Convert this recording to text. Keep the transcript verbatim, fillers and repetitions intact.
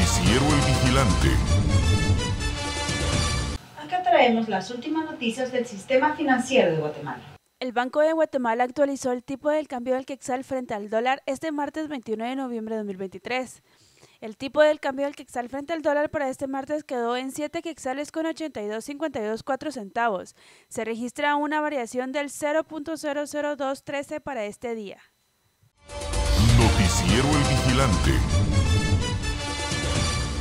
Noticiero El Vigilante. Acá traemos las últimas noticias del sistema financiero de Guatemala. El Banco de Guatemala actualizó el tipo del cambio del quetzal frente al dólar este martes veintiuno de noviembre de dos mil veintitrés. El tipo del cambio del quetzal frente al dólar para este martes quedó en siete quetzales con ochenta y dos cincuenta y dos cuatro centavos. Se registra una variación del cero punto cero cero dos uno tres para este día. Noticiero El Vigilante.